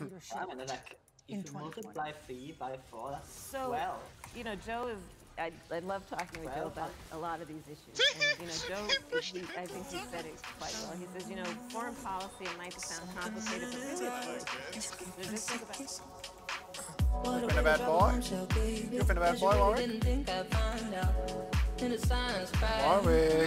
leadership I mean, like, in if you 2020. multiply 3 by 4, that's So, 12. you know, Joe is. I love talking with Joe about a lot of these issues. And, you know, Joe, I think he said it quite well. He says, you know, foreign policy might sound complicated, but really it's hard. So just think about it. You've been a bad boy? You've been a bad boy, Warwick? Warwick.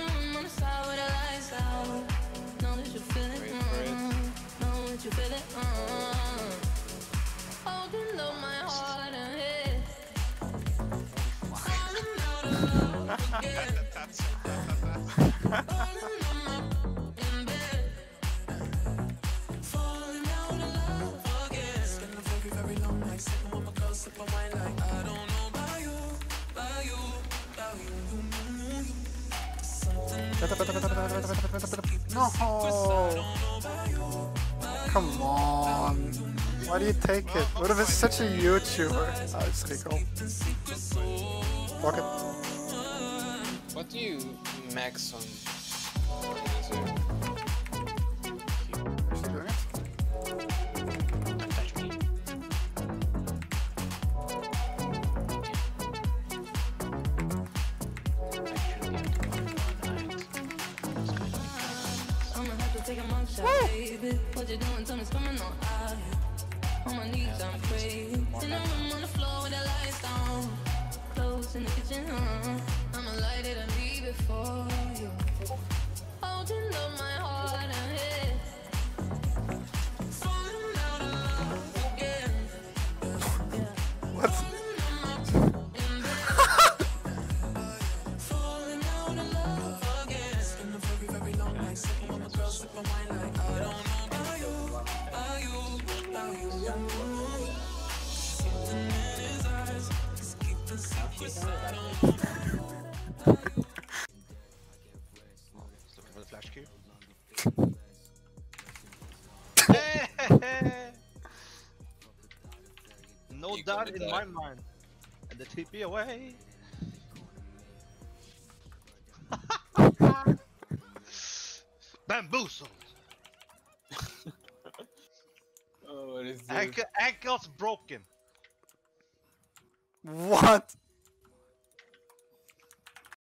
No! Come on! Why do you take it? What if it's such a YouTuber? Oh, it's Rico. Fuck it. What do you max on? Is she doing it? Touch me. What you doing? Tell me, coming on out. On my knees, I'm praying. In the room on the floor with the lights down. Clothes in the kitchen, I'ma light it and leave it for you. Holding up my heart and head. Falling out of love again. What? Falling out of love again. It's been a very, very long night. Sipping on my girl, sipping wine like I don't know about you, about you, about you. Something in his eyes, just keep the secret Looking for the flash cube. No You doubt gonna in die. my mind. And the TP away. Bamboozled. Oh, what is this? Ankles broken. What?